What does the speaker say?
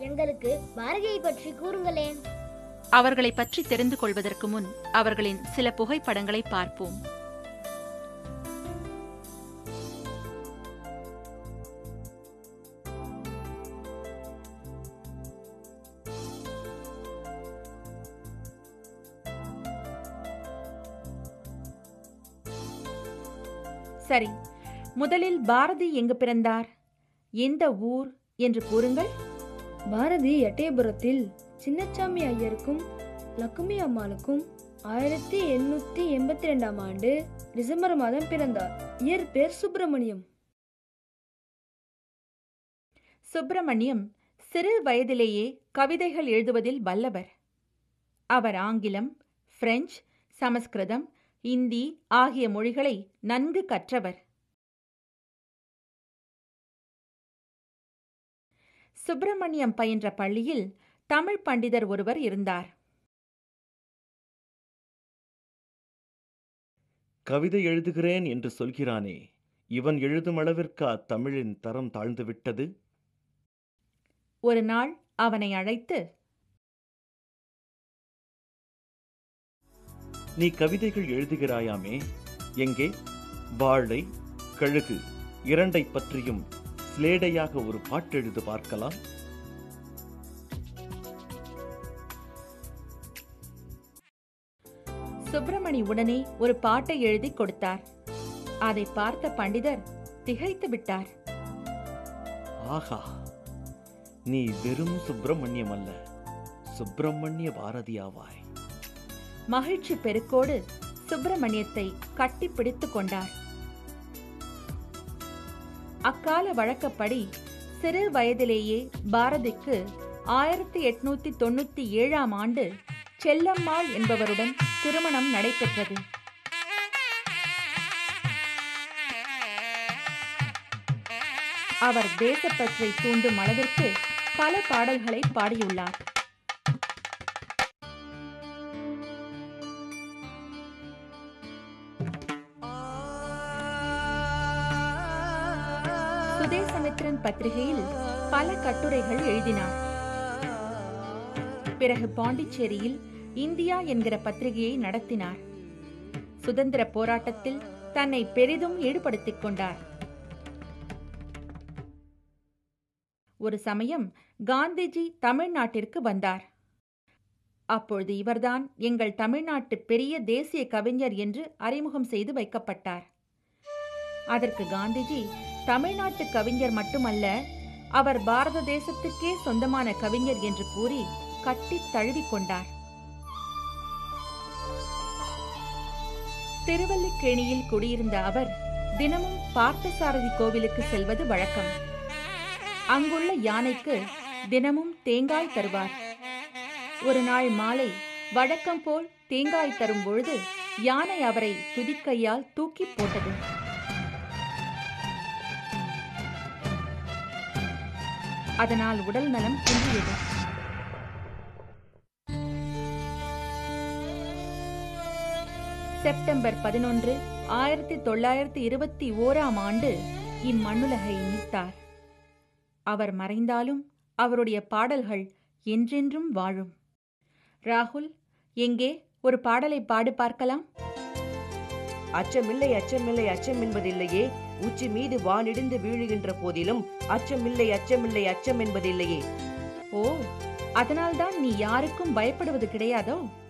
எங்களுக்கு பாரதியை பற்றி கூறுங்களேன். அவர்களை பற்றி தெரிந்து கொள்வதற்கு முன் அவர்களின் சில புகைப்படங்களை பார்ப்போம். சரி, முதலில் பாரதி எங்கு பிறந்தார், எந்த ஊர் என்று கூறுங்கள். பாரதி எட்டயபுரத்தில் சின்னசாமி ஐயருக்கும் லக்குமி அம்மாளுக்கும் 1882 ஆண்டு டிசம்பர் மாதம் பிறந்தார். இயற்பெயர் சுப்பிரமணியம். சுப்பிரமணியம் சிறு வயதிலேயே கவிதைகள் எழுதுவதில் வல்லவர். அவர் ஆங்கிலம், பிரெஞ்சு, சமஸ்கிருதம், இந்தி ஆகிய மொழிகளை நன்கு கற்றவர். சுப்பிரமணியம் பயின்ற பள்ளியில் தமிழ் பண்டிதர் ஒருவர் இருந்தார். கவிதை எழுதுகிறேன் என்று சொல்கிறானே, இவன் எழுதும் அளவிற்கு தமிழின் தரம் தாழ்ந்துவிட்டது. ஒரு நாள் அவனை அழைத்து, நீ கவிதைகள் எழுதுகிறாயாமே, எங்கே வாழை கழுகு இரண்டை பற்றியும் ஸ்லேடையாக ஒரு பாட்டெழுது பார்க்கலாம். சுப்பிரமணி உடனே ஒரு பாட்டை எழுதி கொடுத்தார். அதை பார்த்த பண்டிதர் திகைத்து விட்டார். ஆஹா, நீ வெறும் சுப்பிரமணியம் அல்ல, சுப்பிரமணிய பாரதியாவாய். மகிழ்ச்சி பெருக்கோடு சுப்பிரமணியத்தை கட்டி பிடித்துக் கொண்டார். அக்கால வழக்கப்படி சிறு வயதிலேயே பாரதிக்கு 1897 ஆண்டு செல்லம்மாள் என்பவருடன் திருமணம் நடைபெற்றது. அவர் தேசப்பற்றை தூண்டும் அளவிற்கு பல பாடல்களை பாடியுள்ளார். சுதேசமித்ரன் பத்திரிகையில் பல கட்டுரைகள் எழுதினார். பிறகு பாண்டிச்சேரியில் இந்தியா என்கிற பத்திரிகையை நடத்தினார். சுதந்திர போராட்டத்தில் தன்னை பெரிதும் ஈடுபடுத்திக் கொண்டார். ஒரு சமயம் காந்திஜி தமிழ்நாட்டிற்கு வந்தார். அப்பொழுது இவர்தான் எங்கள் தமிழ்நாட்டு பெரிய தேசிய கவிஞர் என்று அறிமுகம் செய்து வைக்கப்பட்டார். அதற்கு காந்திஜி, தமிழ்நாட்டு கவிஞர் மட்டுமல்ல, அவர் பாரத தேசத்துக்கே சொந்தமான கவிஞர் என்று கூறி கட்டி தழுவிக்கொண்டார். திருவல்லிக்கேணியில் குடியிருந்த அவர் தினமும் பார்த்தசாரதி கோவிலுக்கு செல்வது வழக்கம். அங்குள்ள யானைக்கு தினமும் தேங்காய் தருவார். ஒரு நாள் மாலை வழக்கம் போல் தேங்காய் தரும் பொழுது யானை அவரை துதிக்கையால் தூக்கி போட்டது. அதனால் உடல் நலம் குன்றியது. செப்டம்பர் 11, 1921 ஆண்டு இம்மண்ணுலகை நீத்தார். அவர் மறைந்தாலும் அவருடைய பாடல்கள் என்றென்றும் வாழும். ராகுல், எங்கே ஒரு பாடலை பாடு பார்க்கலாம். அச்சமில்லை அச்சமில்லை அச்சம் என்பதில்லையே, உச்சி மீது வானிடிந்து வீழுகின்ற போதிலும் அச்சமில்லை அச்சமில்லை அச்சம் என்பதில்லையே. ஓ, அதனால்தான் நீ யாருக்கும் பயப்படுவது கிடையாதோ?